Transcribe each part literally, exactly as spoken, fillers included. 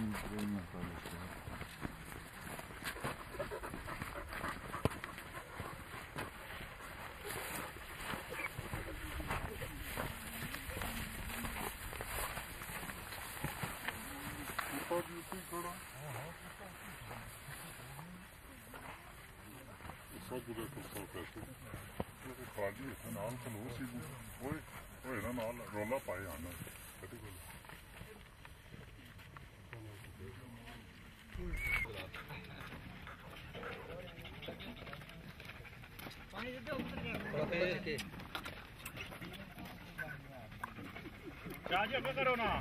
रोला पाए आना करो ना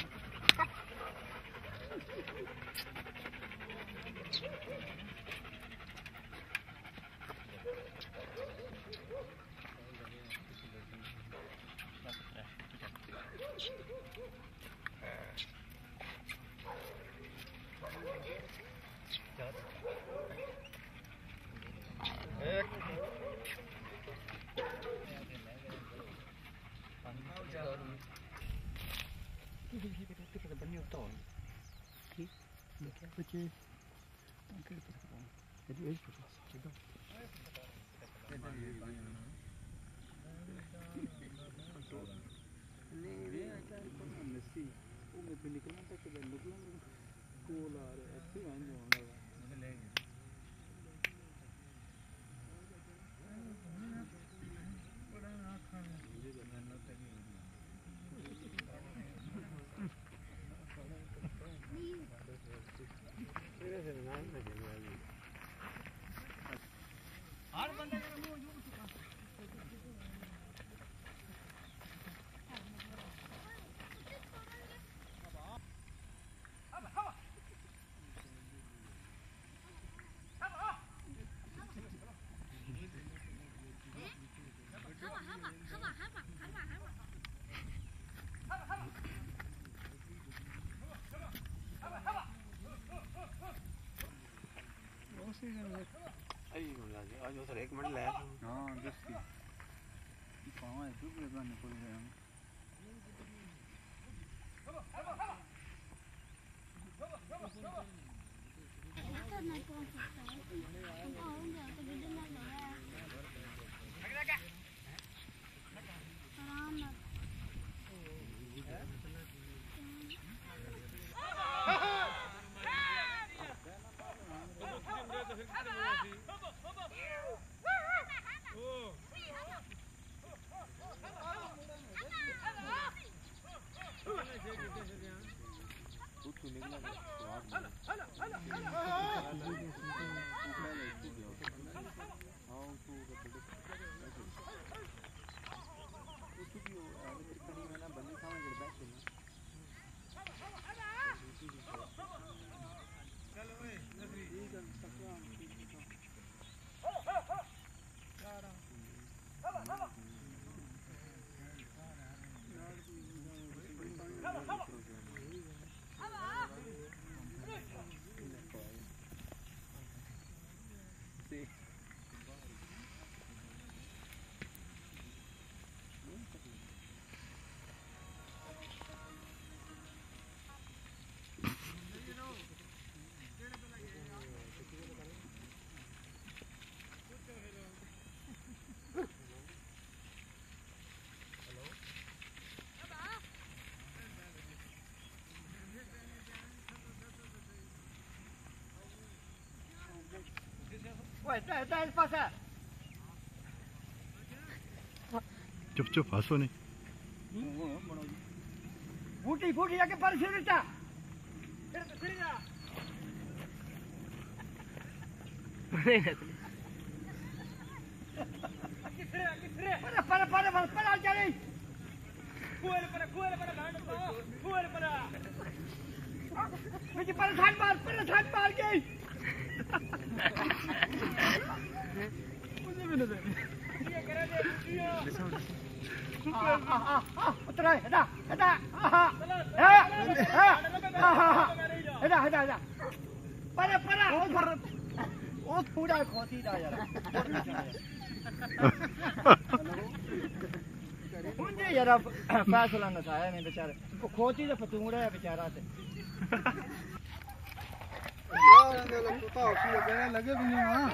आज उधर एक मिनट ले हाँ जस्ट पाँव है तो क्या निकल गए हम चुप चुप हंसो नहीं बूटी बूटी जाके पर फिर बेटा फिर जा पर पर पर पर पर चले कुएर पर कुएर पर भांड कुएर पर मुझे पर थान मार पर थान मार के मुझे भी नहीं ये करे दे उतरा हटा हटा आहा हटा हटा हटा पर पर ओ पूरा खोती दा यार मुझे यार फैसला ना था नहीं बेचारे खोती तो पतूंगड़ा है बेचारा ते लगे भी नहीं वहाँ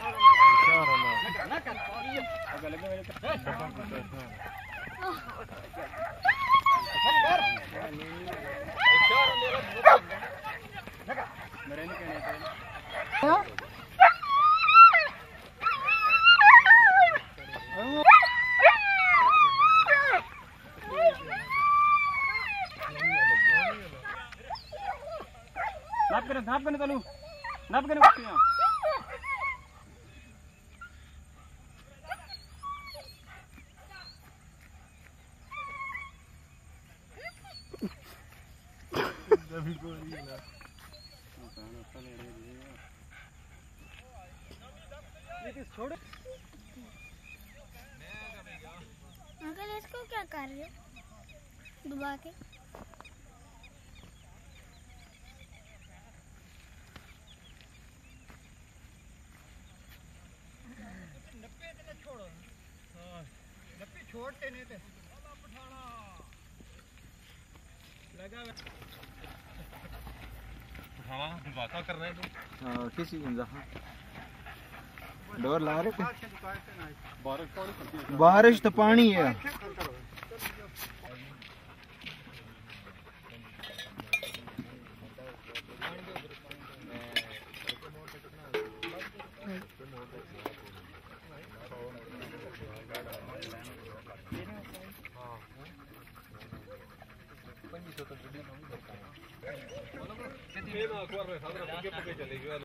नाप के नाप के चलू नाप के यहाँ अंकल इसको क्या कर रहे हो दबा के छोड़ते नहीं थे लगा हाँ बात कर रहे हैं तुम हाँ किसी को जहाँ डोर ला रहे थे बारिश पानी बारिश तो पानी है चलेगी